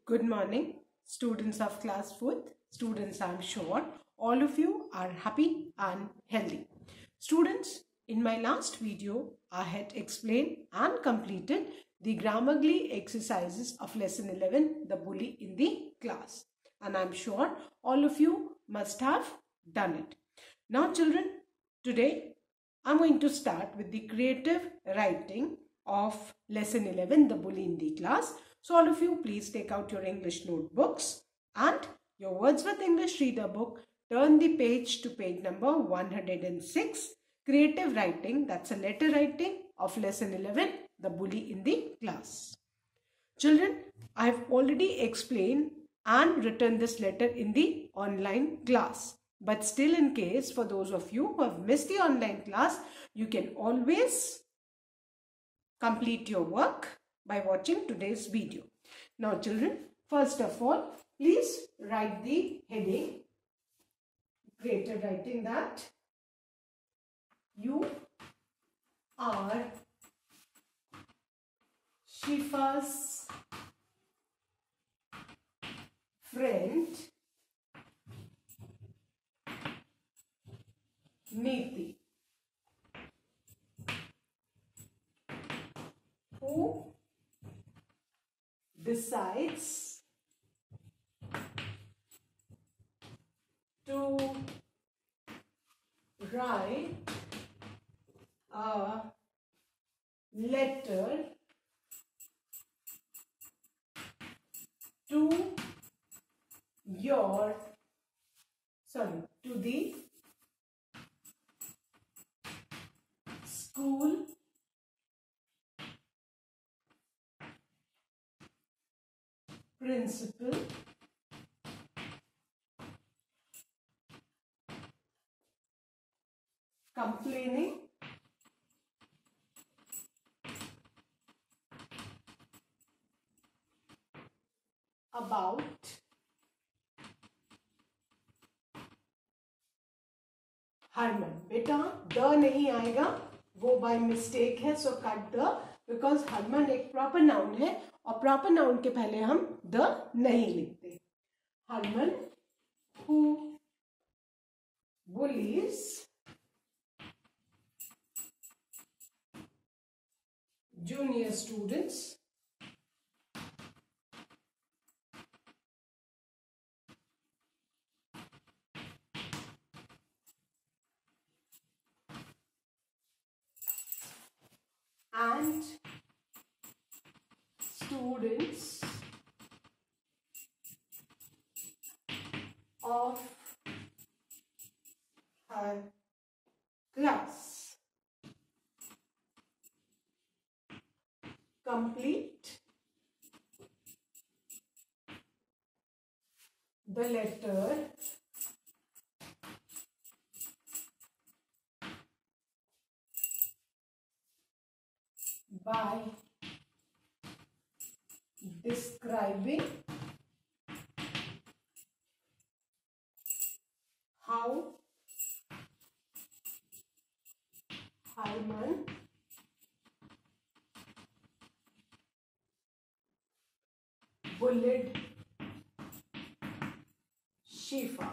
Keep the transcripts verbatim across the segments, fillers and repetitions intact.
Good morning, students of class fourth. Students, I'm sure all of you are happy and healthy. Students, in my last video, I had explained and completed the Grammarly exercises of lesson eleven, the bully in the class. And I'm sure all of you must have done it. Now, children, today I'm going to start with the creative writing of lesson eleven, the bully in the class. So all of you, please take out your English notebooks and your Wordsworth English Reader book. Turn the page to page number one hundred six. Creative writing, that's a letter writing of lesson eleven, the bully in the class. Children, I have already explained and written this letter in the online class. But still, in case for those of you who have missed the online class, you can always complete your work by watching today's video. Now children, first of all, please write the heading, creative writing, that you are Shifa's friend Neeti, who decides to write a letter to your, sorry, to the school principal complaining about Harman. बेटा the नहीं आएगा, वो by mistake है, so cut the, because Harman एक proper noun है और proper noun के पहले हम द नहीं लिखते. Harman who bullies junior students and students of her class. Complete the letter by describing how Harman bullied Shifa.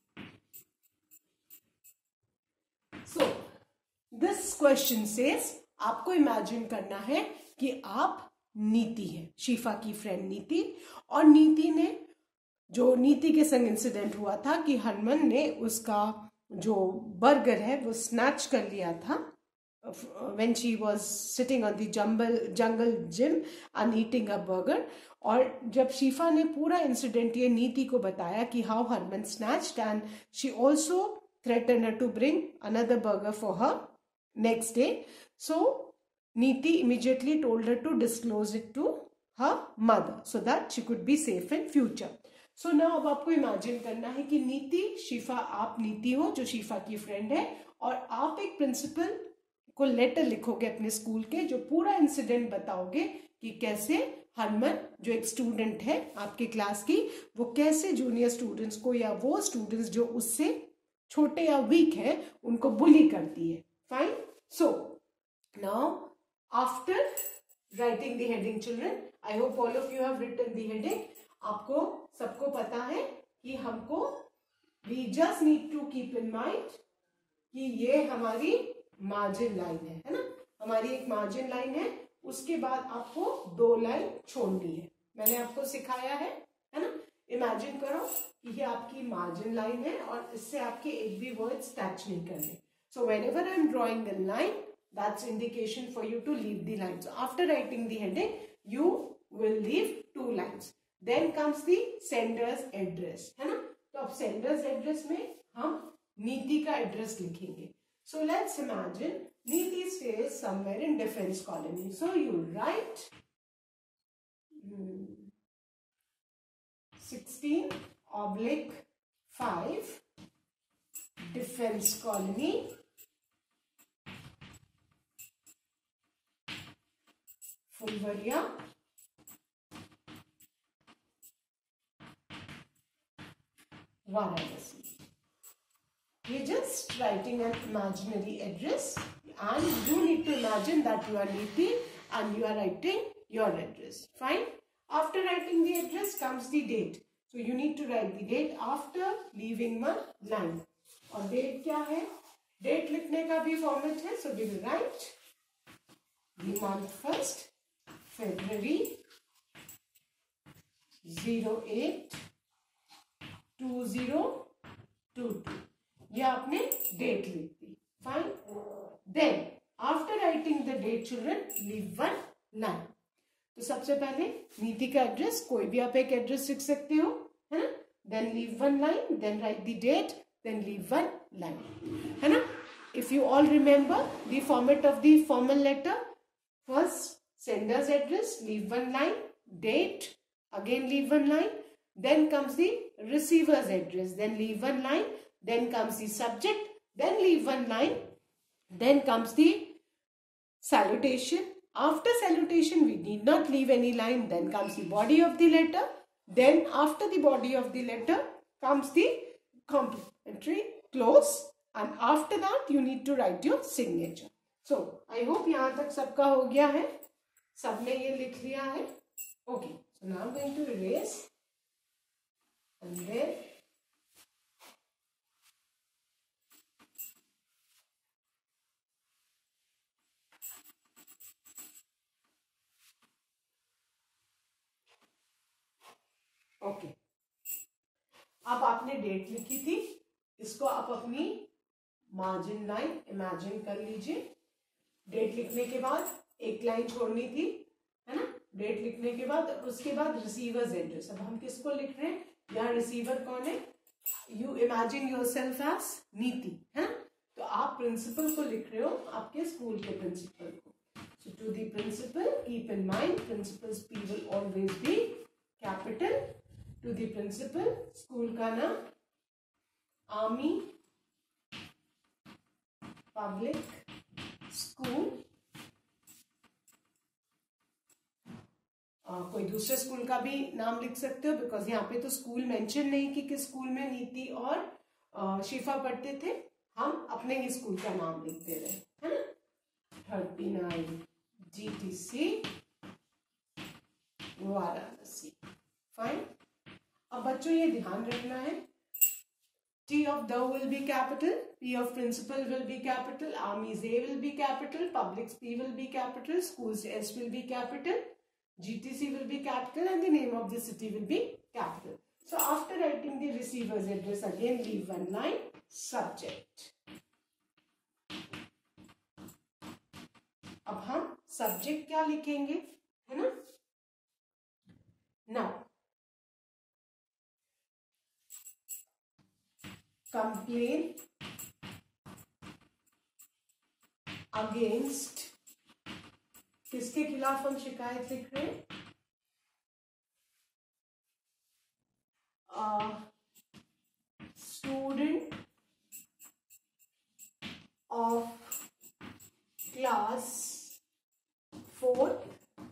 So, this question says, आपको imagine करना है कि आप नीति है, शिफा की फ्रेंड नीति, और नीति ने, जो नीति के संग इंसिडेंट हुआ था कि हरमन ने उसका जो बर्गर है वो स्नैच कर लिया था when she was sitting on the jungle jungle gym and eating a burger. और जब शिफा ने पूरा इंसिडेंट ये नीति को बताया कि how Harman snatched and she also threatened her to bring another burger for her next day. So Neeti immediately told her to disclose it to her mother so that she could be safe in future. So now अब आपको imagine करना है कि नीति, शिफा, आप नीति हो जो शिफा की फ्रेंड है, और आप एक प्रिंसिपल को लेटर लिखोगे अपने स्कूल के, जो पूरा इंसिडेंट बताओगे कि कैसे हरमन जो एक स्टूडेंट है आपके क्लास की, वो कैसे जूनियर स्टूडेंट्स को या वो स्टूडेंट्स जो उससे छोटे या वीक है उनको बुली करती है. Fine. So now after writing the heading, children, I hope all of you have written the heading. आपको सबको पता है कि हमको we just need to keep in mind कि ये हमारी मार्जिन लाइन है, है ना, हमारी एक मार्जिन लाइन है। उसके बाद आपको दो लाइन छोड़नी है, मैंने आपको सिखाया है, है ना। इमेजिन करो कि ये आपकी मार्जिन लाइन है और इससे आपके एक भी वर्ड्स टच नहीं करने। So whenever I am drawing a line, that's indication for you to leave the line. So after writing the heading you will leave two lines. Then comes the sender's address, है ना। तो अब sender's address में हम नीति का address लिखेंगे। So let's imagine Neeti stays somewhere in defense colony. So you write hmm, sixteen oblique five defense colony, Fulvaria, Varanasi. You're just writing an imaginary address and you need to imagine that you are Neeti and you are writing your address. Fine. After writing the address comes the date. So you need to write the date after leaving one line. और date क्या है? Date लिखने का भी format है. So we will write the month first, February zero eight two zero two two. ये आपने date लिख दी। Fine. Then after writing the date children leave one line. तो सबसे पहले नीति का एड्रेस, कोई भी आप एक एड्रेस लिख सकते हो, है ना। Then leave one line, then write the date, then leave one line, है ना। If you all remember the format of the formal letter, first sender's address, leave one line, date, again leave one line, then comes the receiver's address, then leave one line, then comes the subject, then leave one line, then comes the salutation. After salutation we need not leave any line, then comes the body of the letter, then after the body of the letter comes the complimentary close, and after that you need to write your signature. So I hope यहाँ तक सबका हो गया है, सबने ये लिख लिया है। Okay, so now I'm going to erase and then okay okay. अब आपने डेट लिखी थी, इसको आप अपनी मार्जिन लाइन इमेजिन कर लीजिए। डेट लिखने के बाद एक लाइन छोड़नी थी, है ना। डेट लिखने के बाद उसके बाद रिसीवर्स एड्रेस। अब हम किसको लिख रहे हैं, यहाँ रिसीवर कौन है, यू इमेजिन योरसेल्फ एज नीति, है ना। तो आप प्रिंसिपल को लिख रहे हो, आपके स्कूल के प्रिंसिपल को। So to the principal, keep in mind principal's P will always be capital. To the principal, school का नाम आर्मी पब्लिक स्कूल, कोई दूसरे स्कूल का भी नाम लिख सकते हो, बिकॉज यहाँ पे तो स्कूल मेंशन नहीं कि किस स्कूल में नीति और आ, शिफा पढ़ते थे, हम अपने ही स्कूल का नाम लिखते रहे, है ना। Thirty nine G T C Varanasi. Fine. अब बच्चों ये ध्यान रखना है, T of the will be capital, P of principal will be capital, Army's A will be capital, Public's P will be capital, School's S will be capital, G T C will be capital, and the name of the city will be capital. So after writing the receiver's address, again leave one line, subject. अब हम subject क्या लिखेंगे, है ना। Now complain against, किसके खिलाफ हम शिकायत लिख रहे हैं, student of class fourth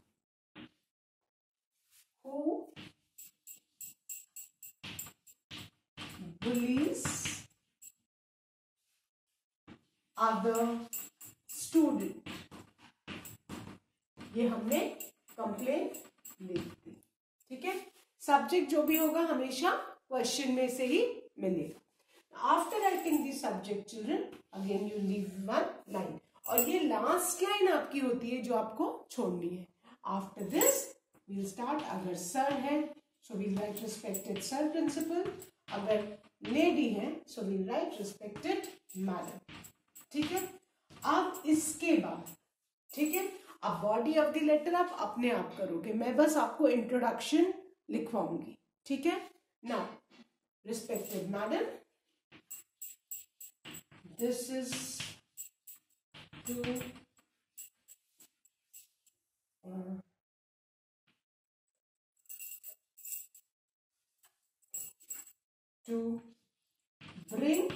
who bullies other student। ये हमने कंप्लेन लिख दी, ठीक है। सब्जेक्ट जो भी होगा हमेशा क्वेश्चन में से ही मिलेगा। After writing the subject children again you leave one line, और ये लास्ट लाइन आपकी होती है जो आपको छोड़नी है। आफ्टर दिस वील स्टार्ट, अगर सर है so we'll write respected sir principal, अगर लेडी है so we'll write respected madam. ठीक है, अब इसके बाद ठीक है, अब बॉडी ऑफ द लेटर आप अपने आप करोगे, मैं बस आपको इंट्रोडक्शन लिखवाऊंगी। ठीक है, now respected madam, this is to to bring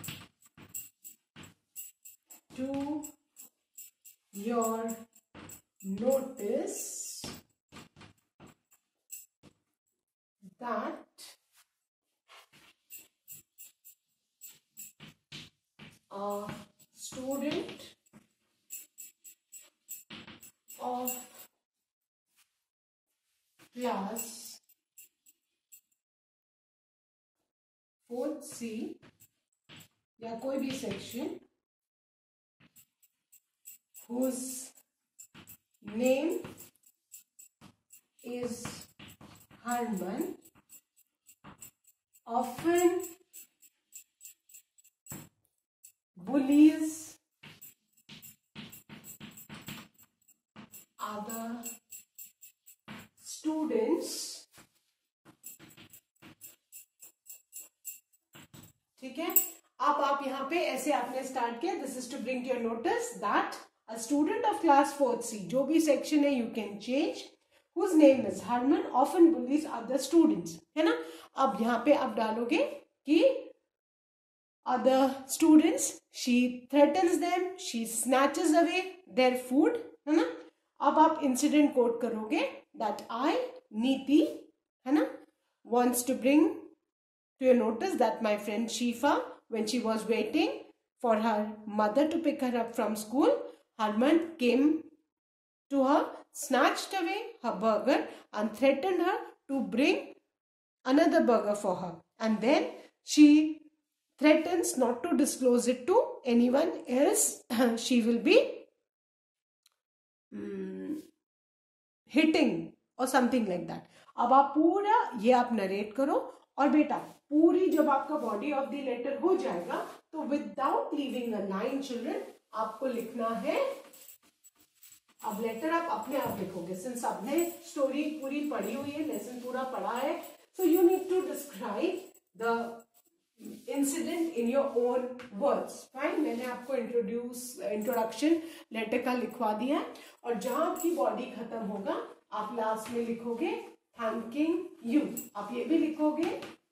to your notice that a student of class fourth C या कोई भी section whose name is Harman often bullies other students। ठीक है, अब आप यहाँ पे ऐसे आपने स्टार्ट किया, this is to bring your notice that a student of class fourth C, जो भी सेक्शन है you can change, whose name is Harman often bullies other students, है ना। अब यहाँ पे आप डालोगे कि other students, she threatens them, she snatches away their food, है ना। अब आप इंसिडेंट कोट करोगे दैट आई नीति, है ना, wants to bring to your notice that my friend Shifa, when she was waiting for her mother to pick her up from school, Harman came to her, snatched away her burger and threatened her to bring another burger for her, and then she threatens not to disclose it to anyone else she will be um, hitting or something like that। अब आप पूरा ये आप narrate करो, और बेटा पूरी जब आपका बॉडी ऑफ द लेटर हो जाएगा तो without leaving a line children आपको लिखना है। अब लेटर आप अपने आप लिखोगे, सिंस आपने स्टोरी पूरी पढ़ी हुई है, लेसन पूरा पढ़ा है, so you need to describe the incident in your own words. Fine, मैंने आपको इंट्रोड्यूस इंट्रोडक्शन लेटर का लिखवा दिया है, और जहां आपकी बॉडी खत्म होगा आप लास्ट में लिखोगे थैंकिंग यू। आप ये भी लिखोगे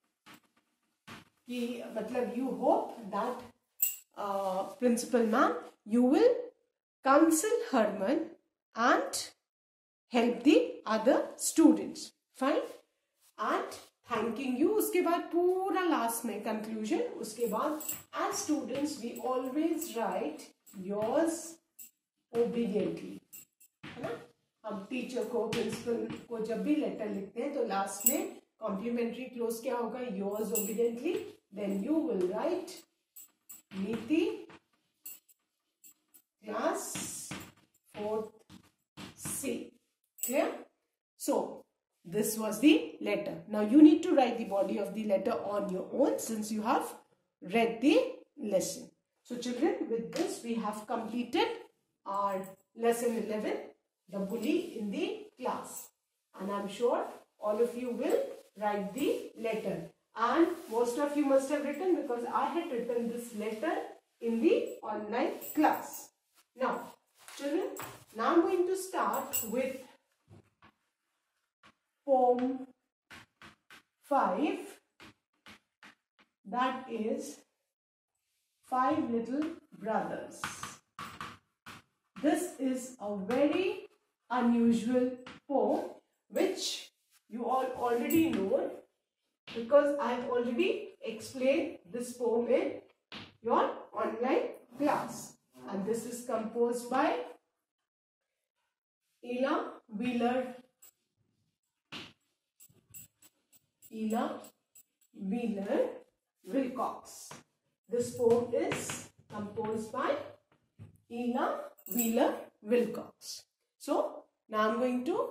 कि मतलब you hope that principal ma'am you will counsel Harman and help the other students. Fine, and thanking you, उसके बाद पूरा लास्ट में कंक्लूजन, उसके बाद as students we always write yours obediently, है ना। हम टीचर को, प्रिंसिपल को जब भी लेटर लिखते हैं तो लास्ट में कॉम्प्लीमेंट्री क्लोज क्या होगा, yours obediently, then you will write Niti class fourth C. Clear? So this was the letter. Now you need to write the body of the letter on your own since you have read the lesson. So children, with this we have completed our lesson eleven, the bully in the class, and I'm sure all of you will write the letter, and most of you must have written because I had written this letter in the online class. Now children, now I'm going to start with poem five, that is Five Little Brothers. This is a very unusual poem which you all already know because I have already explained this poem in your online class, and this is composed by Ella Wheeler Ella Wheeler Wilcox. This poem is composed by Ella Wheeler Wilcox. So now I'm going to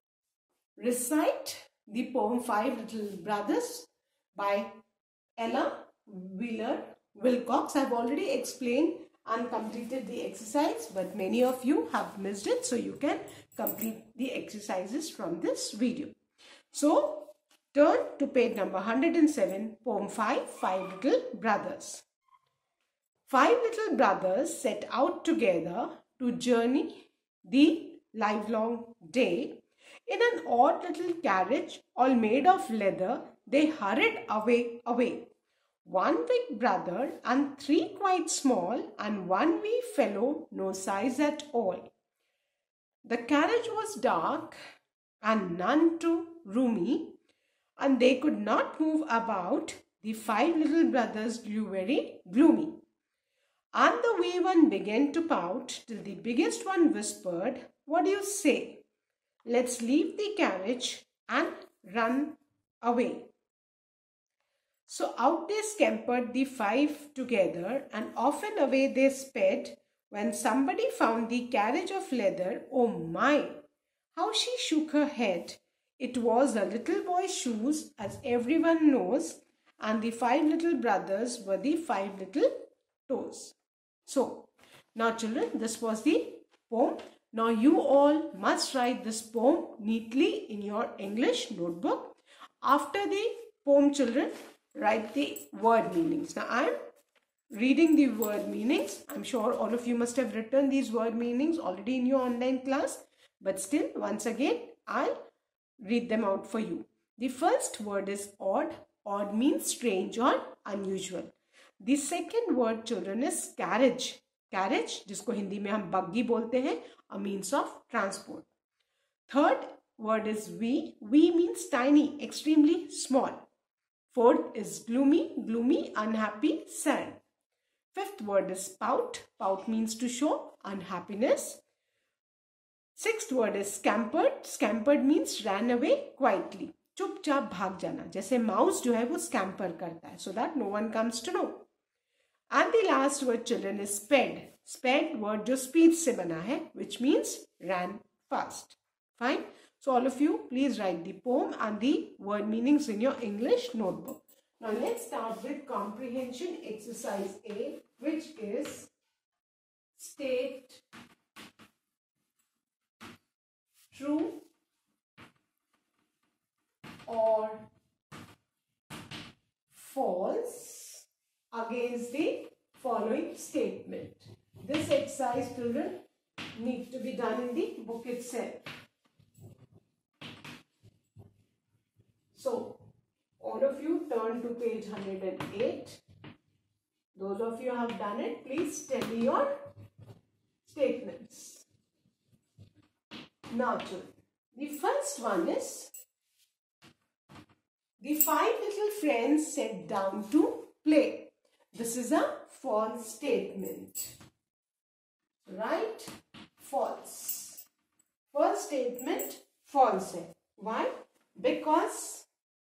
recite the poem Five Little Brothers by Ella Wheeler Wilcox. I've already explained and completed the exercise, but many of you have missed it, so you can complete the exercises from this video. So turn to page number one hundred seven, poem five, Five Little Brothers. Five little brothers set out together to journey the livelong day. In an odd little carriage, all made of leather, they hurried away, away. One big brother and three quite small, and one wee fellow, no size at all. The carriage was dark and none too roomy, and they could not move about. The five little brothers grew very gloomy. And the wee one began to pout, till the biggest one whispered, "What do you say? Let's leave the carriage and run away." So out they scampered, the five together, and off and away they sped. When somebody found the carriage of leather, oh my, how she shook her head. It was a little boy's shoes, as everyone knows, and the five little brothers were the five little toes. So, now children, this was the poem. Now you all must write this poem neatly in your English notebook. After the poem, children, write the word meanings. Now I am reading the word meanings. I'm sure all of you must have written these word meanings already in your online class. But still, once again, I'll read them out for you. The first word is odd. Odd means strange or unusual. The second word, children, is carriage. Carriage, जिसको हिंदी में हम बग्गी बोलते हैं, a means of transport. Third word is wee. Wee means tiny, extremely small. Fourth is gloomy. Gloomy, unhappy, sad. Fifth word is pout. Pout means to show unhappiness. Sixth word is scampered. Scampered means ran away quietly. चुपचाप भाग जाना. जैसे mouse जो है वो scamper करता है, so that no one comes to know. And the last word, children, is sped. Sped word जो speed से बना है, which means ran fast. Fine. So all of you, please write the poem and the word meanings in your English notebook. Now let's start with comprehension exercise A, which is state true or false against the following statement. This exercise, children, needs to be done in the book itself. So, all of you turn to page one hundred eight. Those of you who have done it, please tell me your statements. Now, children, the first one is, the five little friends sat down to play. This is a false statement. Right? False. First statement false है. Why? Because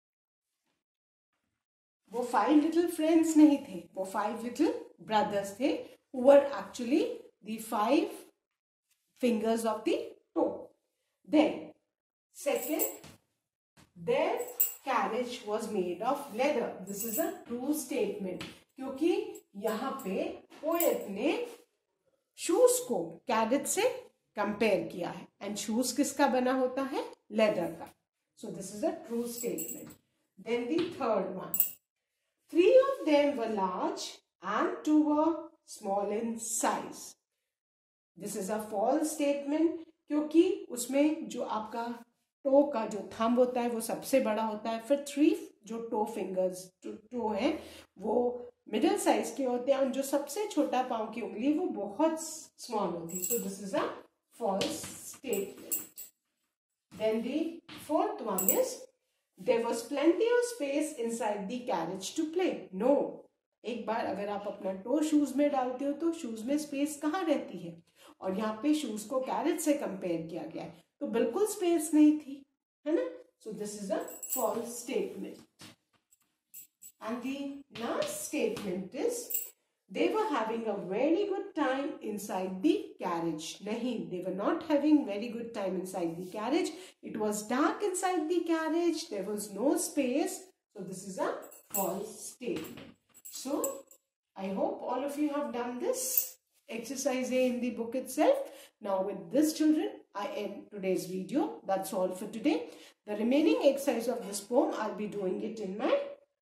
वो five little friends नहीं थे, वो five little brothers थे, who were actually the five fingers of the toe. Then, second, their carriage was made of leather. This is a true statement. क्योंकि यहाँ पे poet ने shoes को कैरेज से कंपेयर किया है, एंड शूज किसका बना होता है? लेदर का. So this is a true statement. Then the third one, three of them were large and two were small in size. This is a false statement क्योंकि उसमें जो आपका टो का जो थंब होता है वो सबसे बड़ा होता है, फिर थ्री जो टो फिंगर्स जो टो है वो मिडिल साइज के होते हैं, और जो सबसे छोटा पाँव की उंगली वो बहुत स्मॉल होती है. So this is a false statement. Then the fourth one is, there was plenty of space inside the carriage to play. No. एक बार अगर आप अपना टो शूज में डालते हो तो शूज में स्पेस कहाँ रहती है, और यहाँ पे शूज को कैरेज से कंपेयर किया गया है तो बिल्कुल स्पेस नहीं थी, है ना. So this is a false statement. And the last statement is, they were having a very good time inside the carriage. Nahi, they were not having very good time inside the carriage. It was dark inside the carriage. There was no space. So this is a false statement. So I hope all of you have done this exercise A in the book itself. Now with this, children, I end today's video. That's all for today. The remaining exercise of this poem, I'll be doing it in my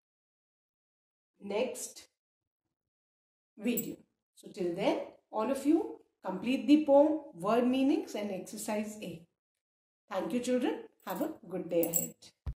next video. So till then, all of you complete the poem, word meanings and exercise A. Thank you, children. Have a good day ahead.